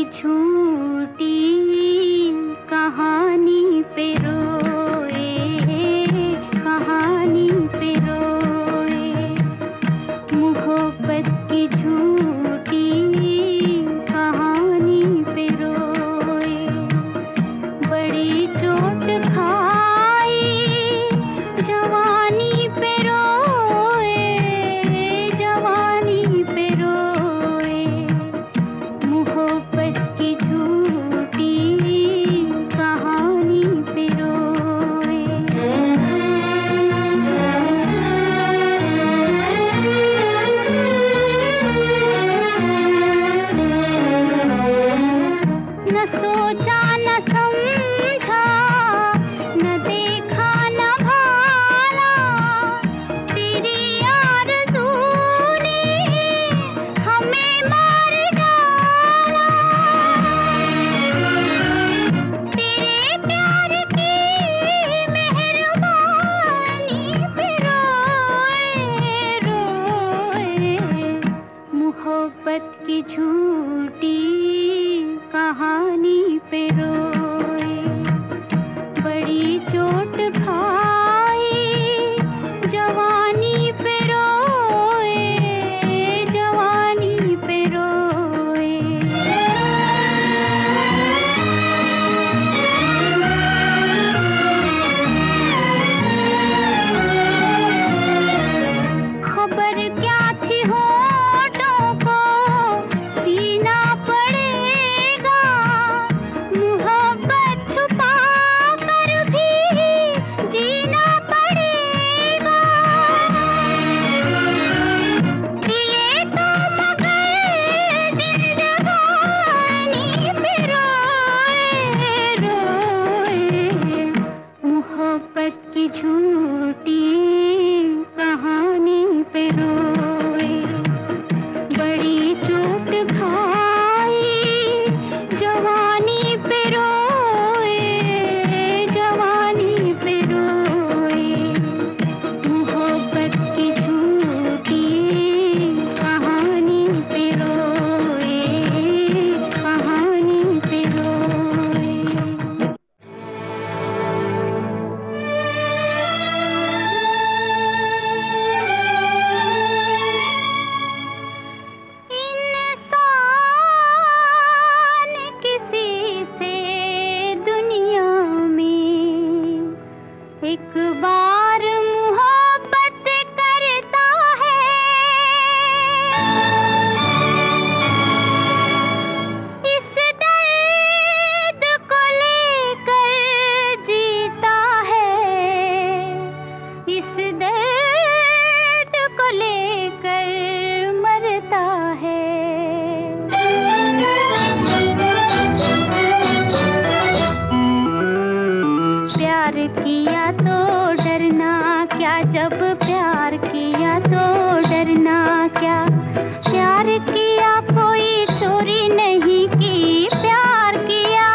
झूठी कहानी पे रोए, कहानी पे रोए, मोहब्बत की झूठी कहानी पे रोए, बड़ी चोट खाई जवानी पे रोए, जवानी पे रोए, मोहब्बत की झूठी कहानी पे रोए। न सोचा न समझा, न देखा न भाला, तेरी आरज़ू ने हमें मार डाला, तेरे प्यार की मेहरबानी पे रोए, रोए, मोहब्बत की झूठी कहानी पे रोए, बड़ी चोट खाई जवानी पे रोए, जवानी पे रोए। खबर क्या थी होठों को सीना पड़ेगा, मोहब्बत छुपा कर भी जीना पड़ेगा, ये तो मगर जिंदगानी पे रोए, रोए, मोहब्बत की झूठी कहानी पे रोए, बड़ी चोट खाई जवानी पे रोए, जवानी पे रोए, मोहब्बत की झूठी कहानी पे रोए, कहानी पे रोए। इंसान किसी से दुनिया में एक बार मोहब्बत करता है, इस दर्द को लेकर जीता है, इस दर्द को लेकर मरता है। प्यार किया तो डरना क्या, जब प्यार किया तो डरना क्या, प्यार किया कोई चोरी नहीं की, प्यार किया,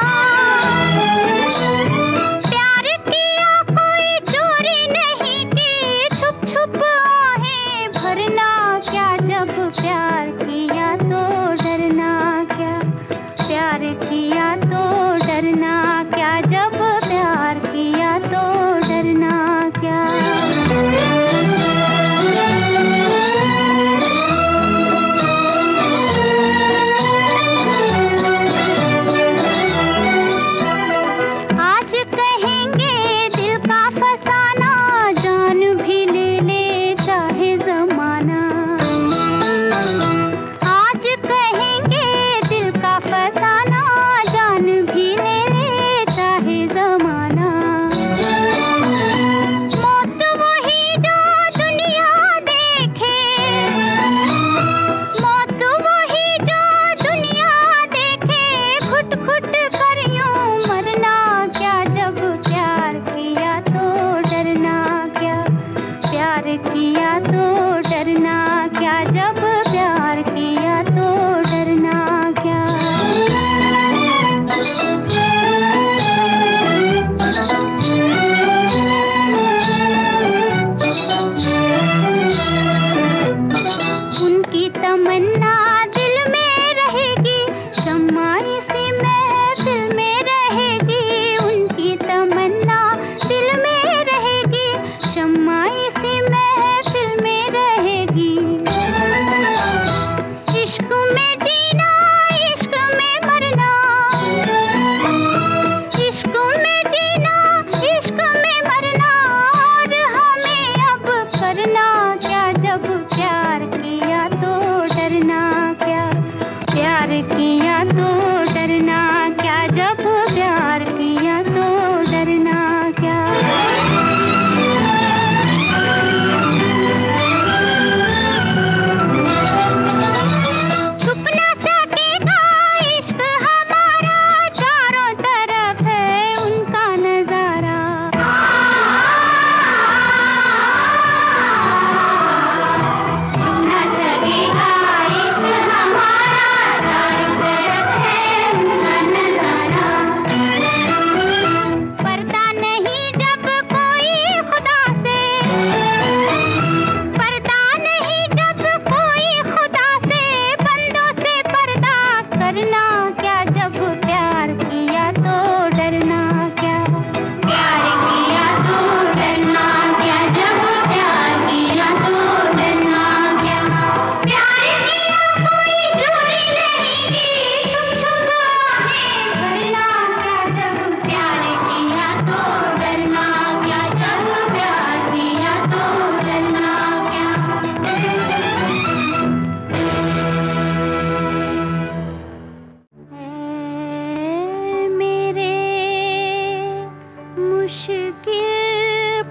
प्यार किया कोई चोरी नहीं की, छुप छुप आहें भरना क्या, जब प्यार किया तो डरना क्या, प्यार किया तो डरना क्या, जब प्यार किया तो डरना क्या। आज कहेंगे दिल का फसाना, जान भी ले ले चाहे जमाना, आज कहेंगे दिल का फसाना, जान भी ले ले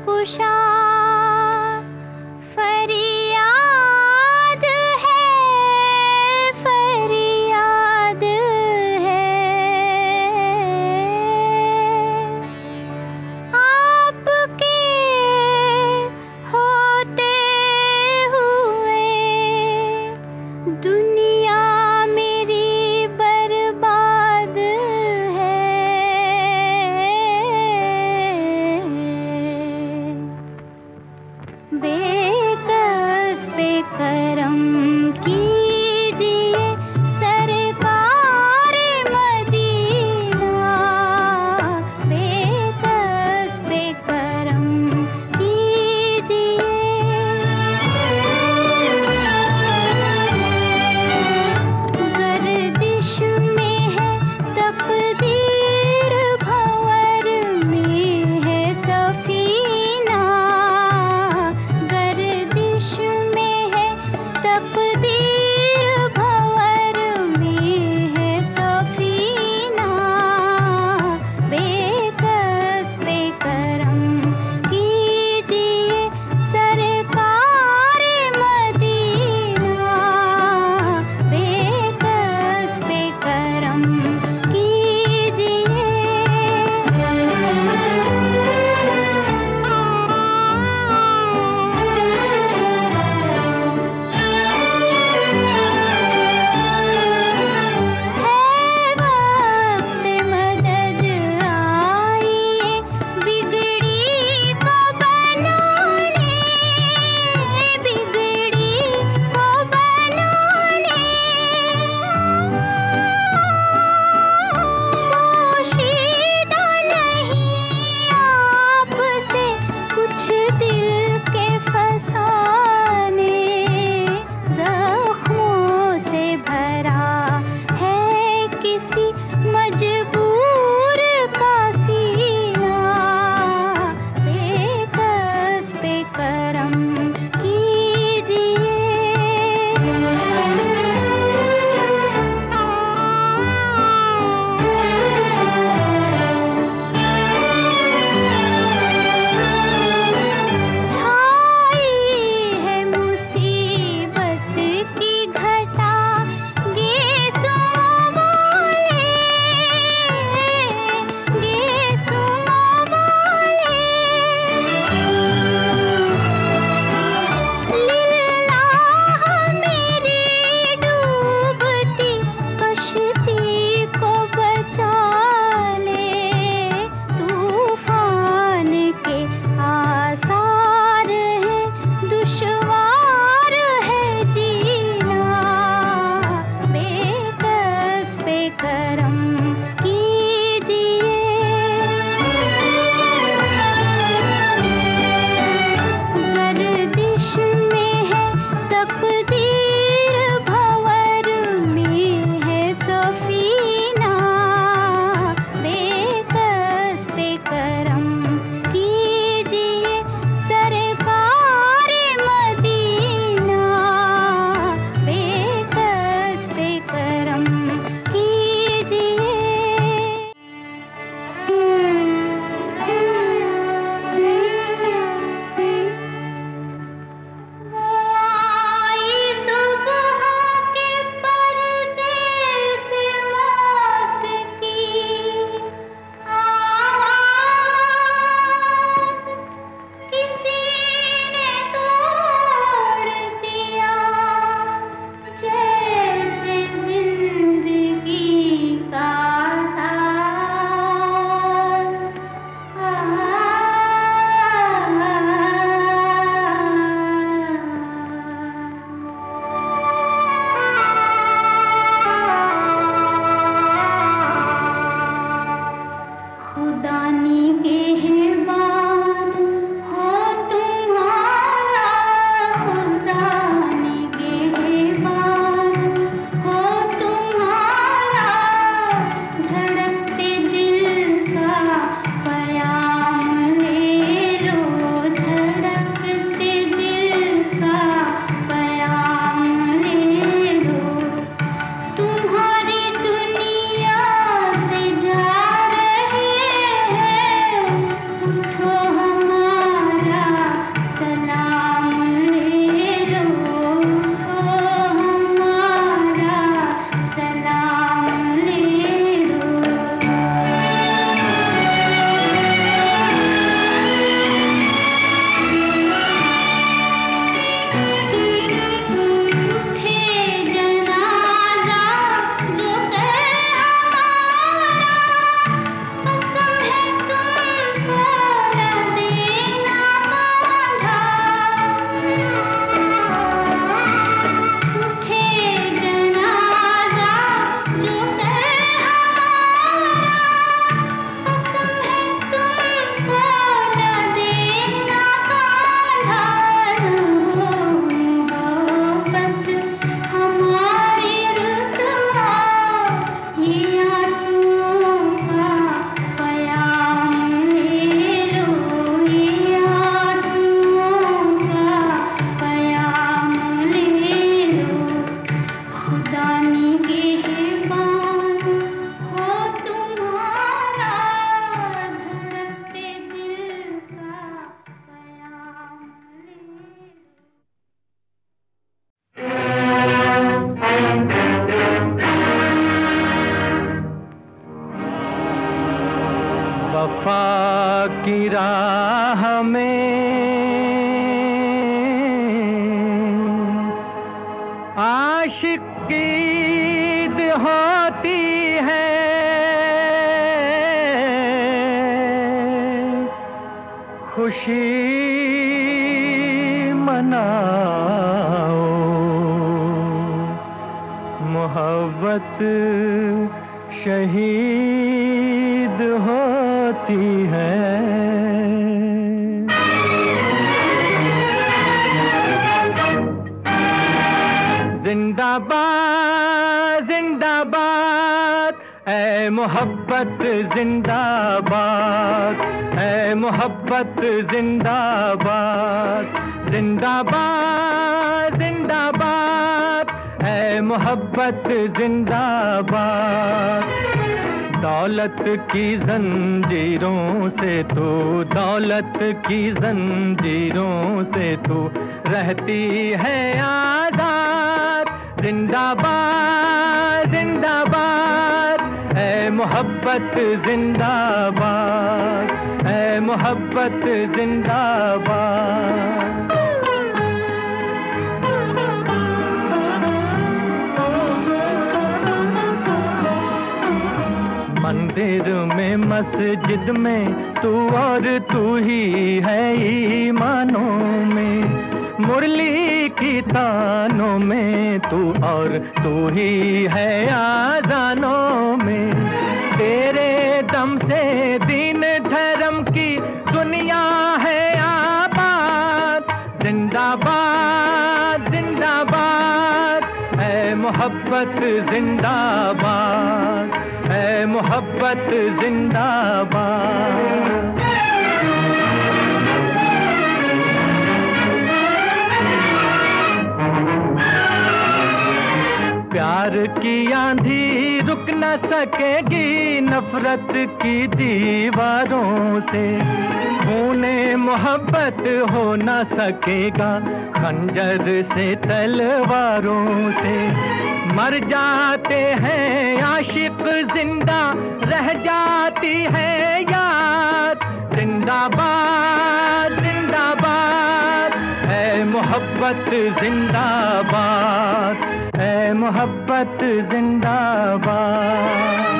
कुशा फरियाद है, फरियाद है। आपके होते हुए दुनिया मेरी बर्बाद है। वफा की राह में आशिक की ईद होती है, खुशी मनाओ, मोहब्बत शहीद होती है। जिंदाबाद जिंदाबाद ऐ मोहब्बत जिंदाबाद, ऐ मोहब्बत जिंदाबाद, जिंदाबाद जिंदाबाद ऐ मोहब्बत जिंदाबाद। दौलत की जंजीरों से तू, दौलत की जंजीरों से तू रहती है आजाद। जिंदाबाद जिंदाबाद ऐ मोहब्बत जिंदाबाद, ऐ मोहब्बत जिंदाबाद। मंदिर में मस्जिद में तू और तू ही है ईमानों में, मुरली की तानों में तू और तू ही है आजानों में। तेरे दम से दीन धर्म की दुनिया है आबाद। जिंदाबाद जिंदाबाद ऐ मोहब्बत जिंदाबाद, ऐ मोहब्बत जिंदाबाद। प्यार की आंधी रुक न सकेगी नफरत की दीवारों से, खूने मोहब्बत हो न सकेगा खंजर से तलवारों से। मर जाते हैं आशिक जिंदा रह जाती है याद। जिंदाबाद जिंदाबाद ऐ मोहब्बत जिंदाबाद, ऐ मोहब्बत जिंदाबाद।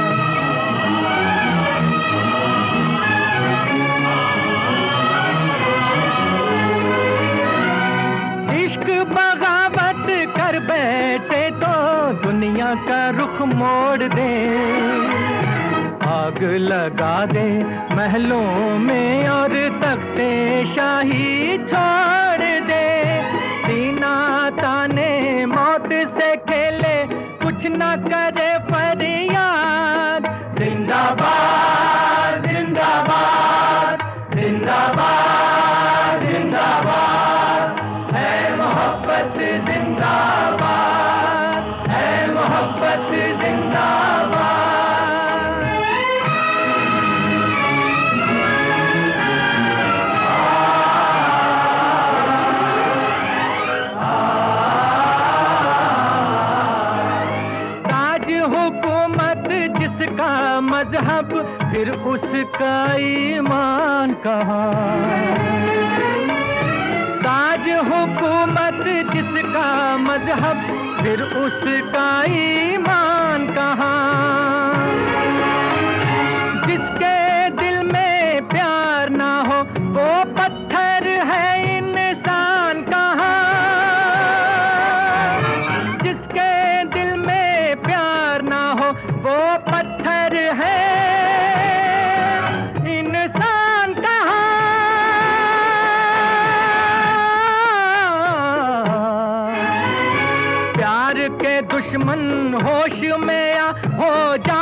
इश्क बगावत कर बैठे तो दुनिया का रुख मोड़ दे, आग लगा दे महलों में और तख्ते शाही छोड़ दे। सीना ताने मौत से खेले कुछ न करे फरियाद। जिंदाबाद जिंदाबाद जिंदाबाद जिंदाबाद है मोहब्बत जिंदाबाद, है मोहब्बत जिंदाबाद। जिसका मजहब फिर उसका ईमान कहाँ। ताज हुकूमत जिसका मजहब फिर उसका ईमान कहाँ। जिसके दिल में प्यार ना हो वो पत्थर है इंसान कहाँ। जिसके दिल में प्यार ना हो वो पत्थर है इंसान कहाँ। प्यार के दुश्मन होश में आ हो जा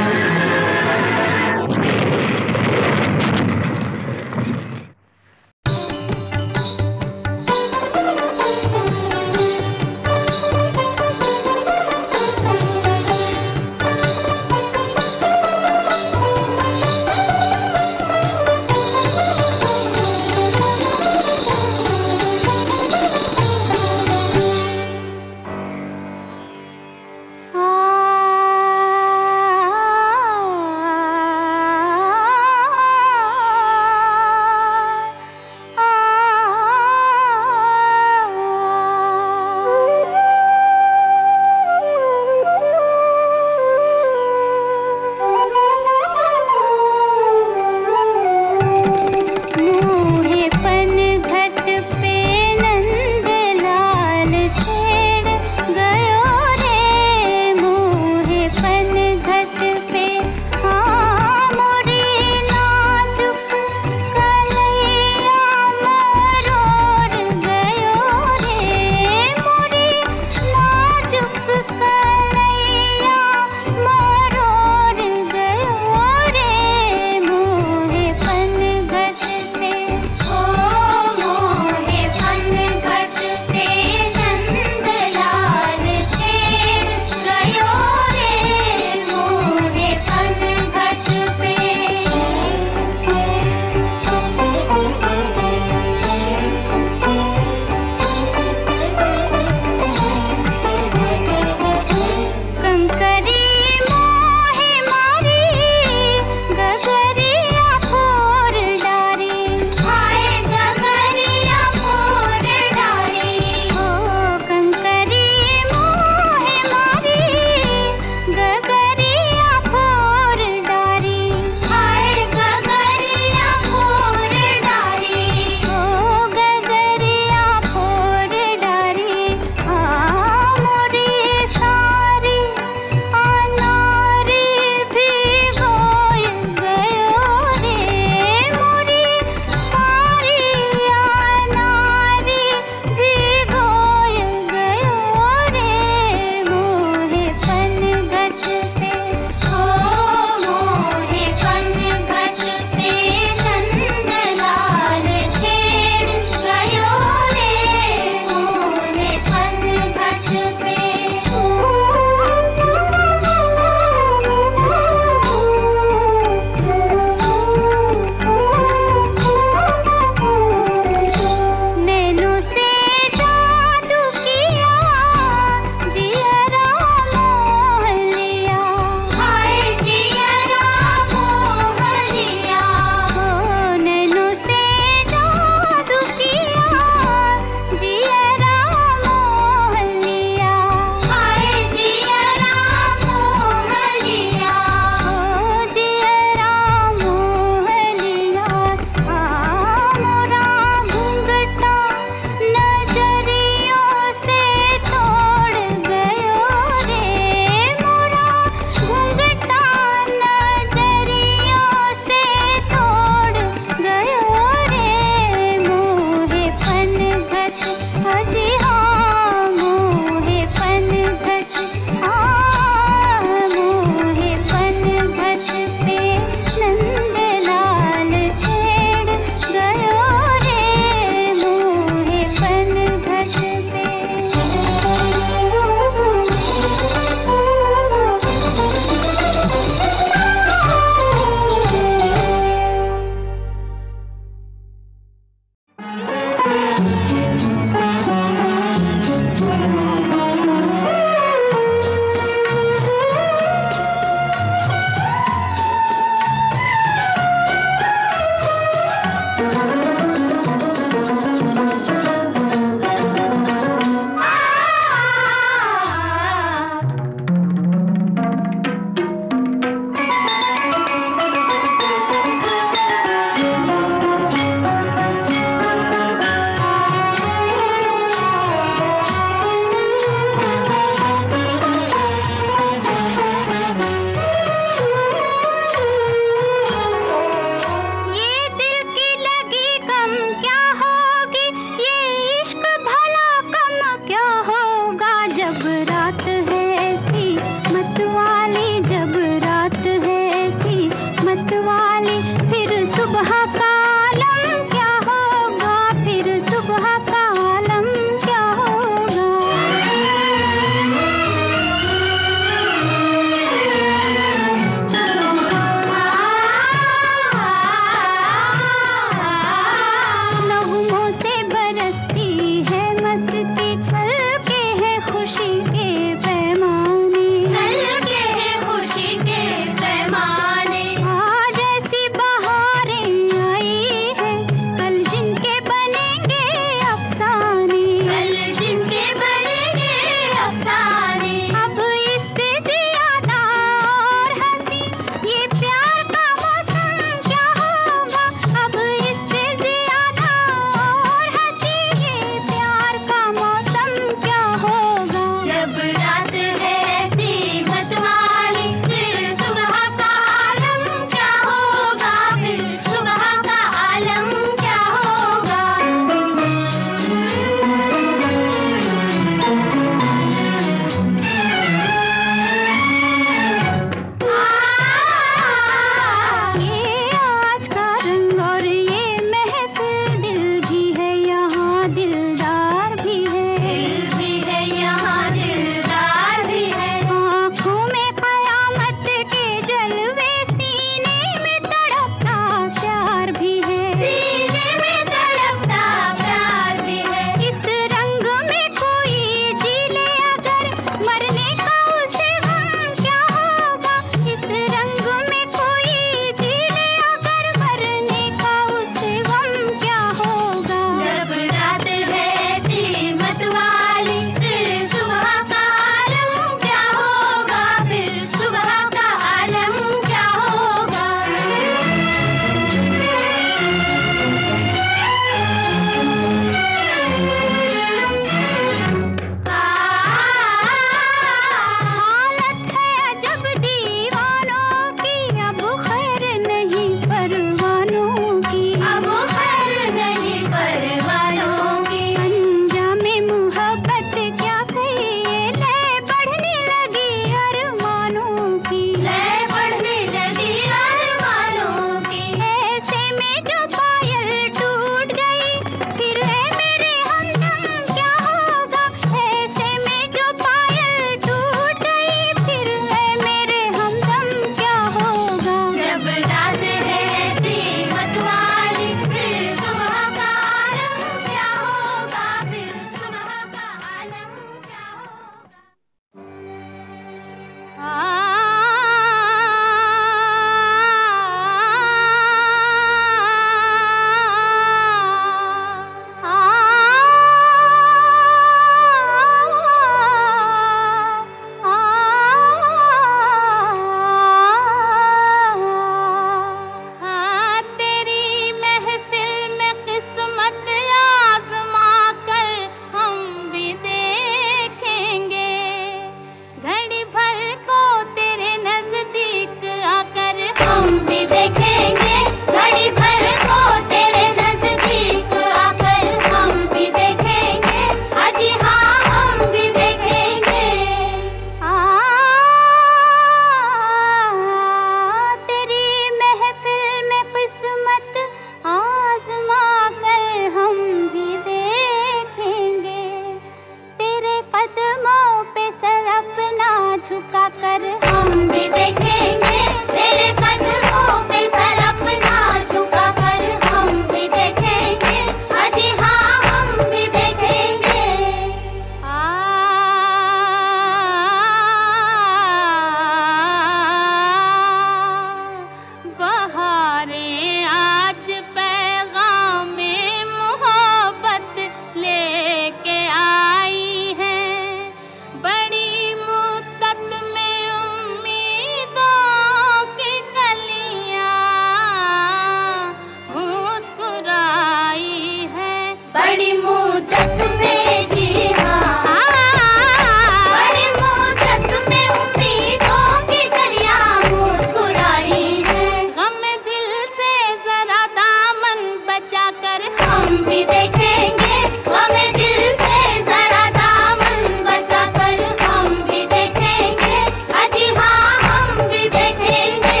बड़ी मुद्दत में जी हाँ, बड़ी मुद्दत में उम्मीदों की दरिया मुस्कुराई है। गम दिल से जरा दामन बचा कर हम भी देखेंगे, गम दिल से जरा दामन बचा कर हम भी देखेंगे, अजी हाँ हम भी देखेंगे।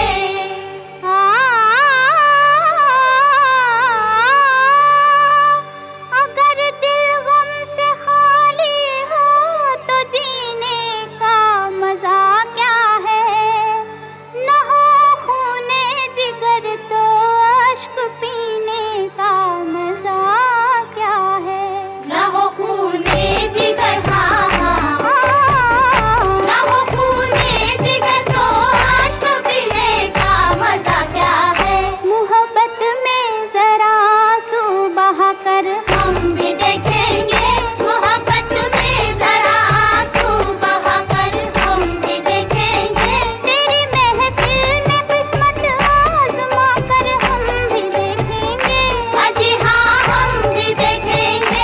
अगर दिल गम से खाली हो तो जीने का मजा क्या है, न हो खूने जिगर तो अश्क पीने का मजा क्या है। न हो खूने जिगर हाँ हाँ, न हो खूने जिगर तो अश्क पीने का मजा क्या है। मोहब्बत में जरा आंसू बहा कर हम भी देखेंगे, मोहब्बत में जरा आंसू बहा कर हम भी देखेंगे। तेरी महफिल में किस्मत आजमा कर हम भी देखेंगे, अजी हाँ हम भी देखेंगे।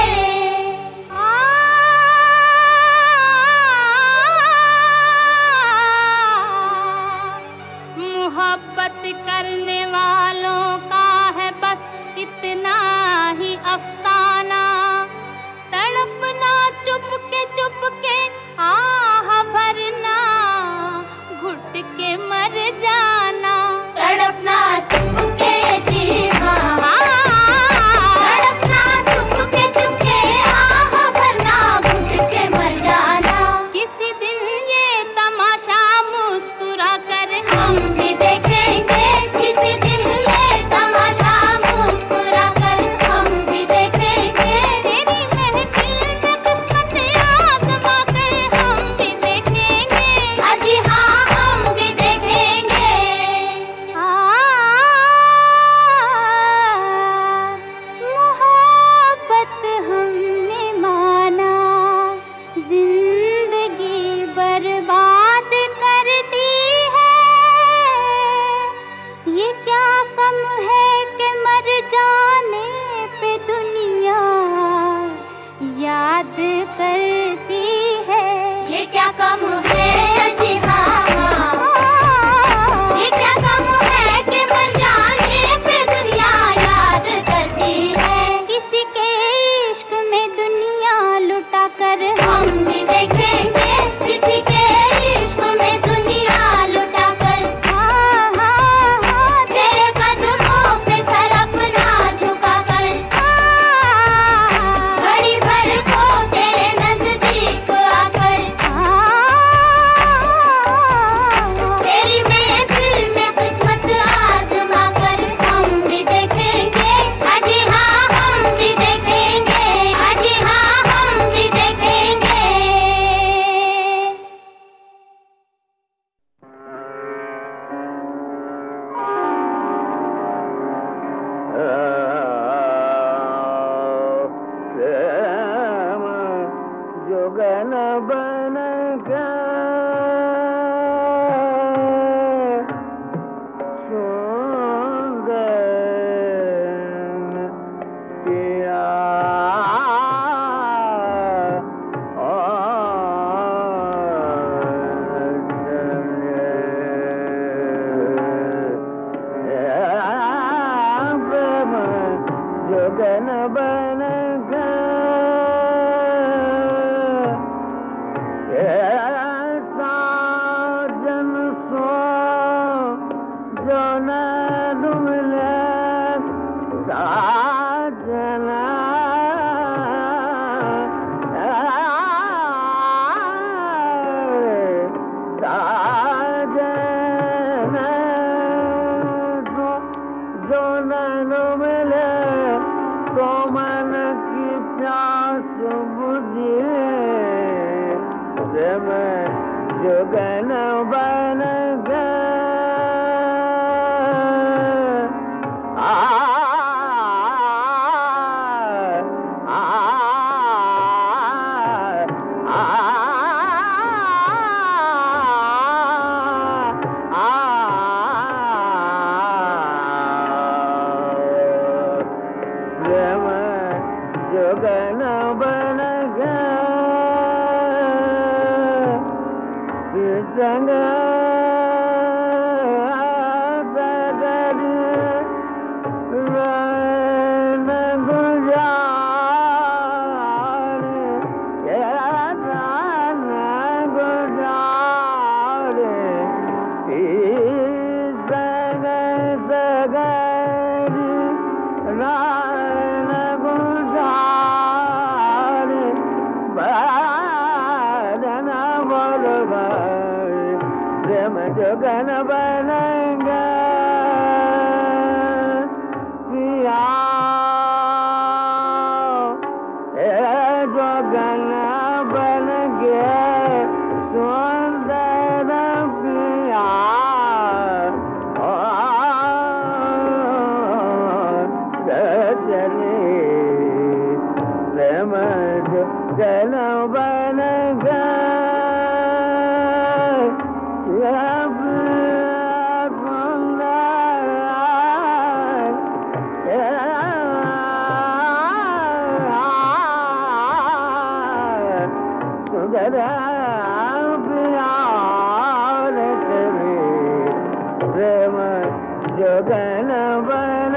मोहब्बत करने वालों का है बस इतना ही अफसाना, तड़पना चुप के आह भरना, घुट के मर जाना। तड़पना चुप के जी हाँ, तड़पना चुप के आह भरना, घुट के मर जाना। किसी दिन ये तमाशा मुस्कुरा कर हम भी देखेंगे, किसी दिन ये तमाशा मुस्कुरा कर हम भी देखेंगे। तेरी महफिल में किस्मत आजमा कर हम भी देखेंगे, अजी हाँ हम भी देखेंगे। मोहब्बत हमने माना, जिंदगी बर्बाद कर दी है। ये क्या कम है कि मर जाने पे दुनिया याद करती है। ये क्या कम है अजी हाँ हाँ, ये क्या कम है कि मर जाने पे दुनिया याद करती है। किसी के इश्क में दुनिया लुटा कर हम भी देखेंगे, किसी के इश्क में दुनिया लुटा कर हाँ हाँ हाँ, तेरे कदमों पे सर अपना झुका कर घड़ी भर को तेरे नजदीक आकर तेरी महफिल में किस्मत आजमा कर हम भी देखेंगे, अजी हाँ हम भी देखेंगे, अजी हाँ हम भी देखेंगे। प्रेम जोगन बन के सुंदर किया प्रेम जोगन बन के साजन सो जो न मिले साजना साजन जो न मिले तो मन की प्यास बुझे। प्रेम जोगन बन गए जोगन बन गया संग जोगन बन गया किया जोगन बन गया सुंदर पिया चले प्रेम जोगन बन गया प्रेम जोगन बन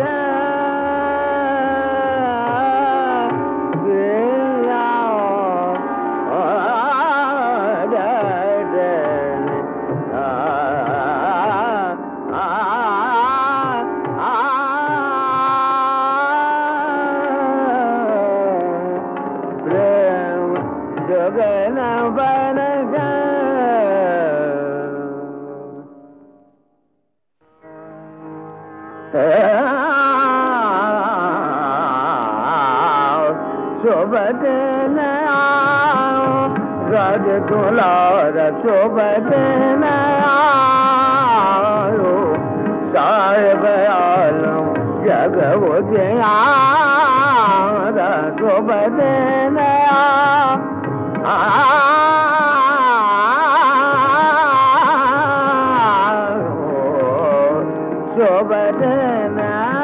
शुभ दिन आओ राज दुलारा शुभ दिन आओ साहिब आलम जग उजियारा शुभ दिन आओ शुभ दिन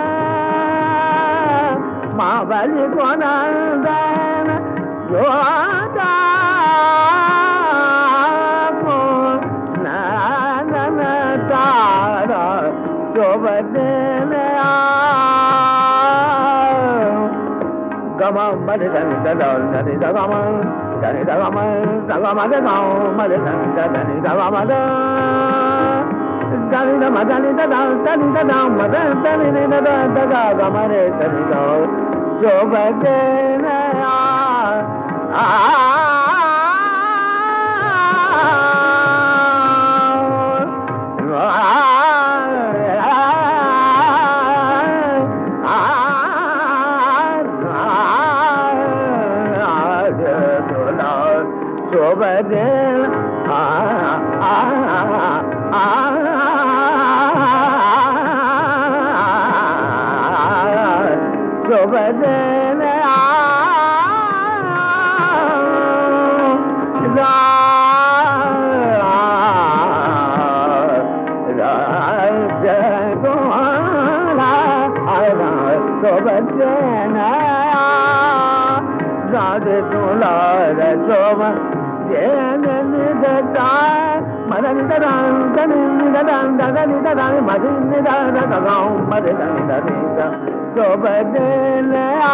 माँ बलि को नंदन जोता को नंदन तारा शुभ दिन गम मद धनि दल धनि दगम धनि दगम दगम दगाओ मद धनि धनि दगम धनि दम धनि दगम धनि दगम मद धनि दगा गमरे धनि दो शुभ दिन शुभ दिन शुभ दिन शुभ दिन राधे दुलार शोभ जैन निदता मदन ददान दनि ददान दनि ददान मदन ददान दगाओ मदन दनि शुभ दिन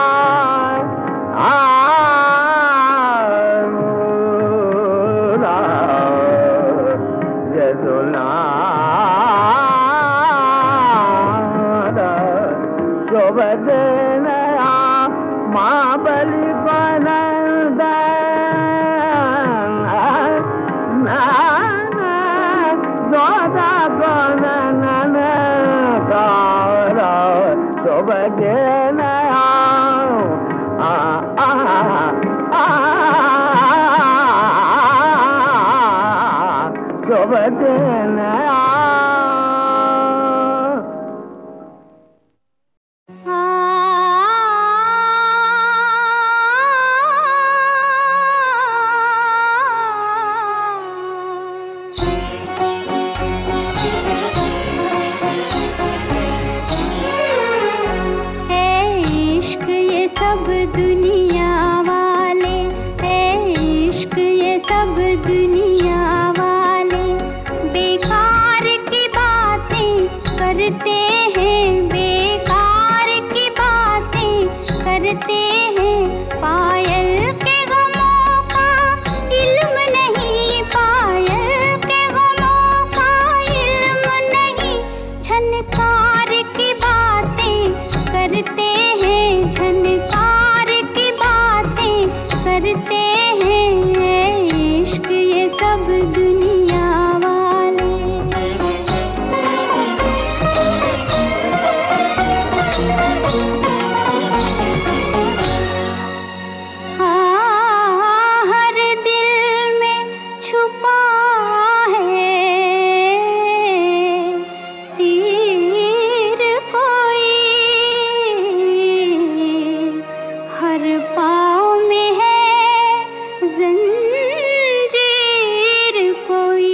शुभ दिन माँ बलि को नंदन जोधा को नंदन कारा शुभ दिन शुभ दिन इश्क ये सब सब दुनिया वाले, इश्क ये सब दुनिया वाले। बेकार की बातें करते हैं, बेकार की बातें करते हैं। पायल के गमों का इल्म नहीं, पायल के गमों का इल्म नहीं। झनकार की बातें करते हैं, झनकार की बातें करते हैं। इश्क ये सब दुनिया वाले। हाँ, हर दिल में छुपा है तीर कोई, हर पाँव में है जंजीर कोई।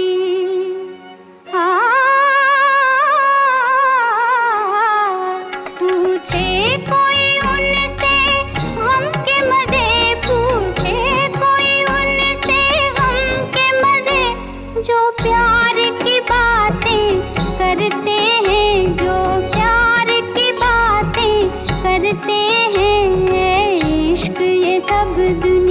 पूछे कोई उनसे गम के मजे, पूछे कोई उनसे गम के मजे। जो प्यार की बातें करते हैं, जो प्यार की बातें करते हैं। इश्क ये सब दुनिया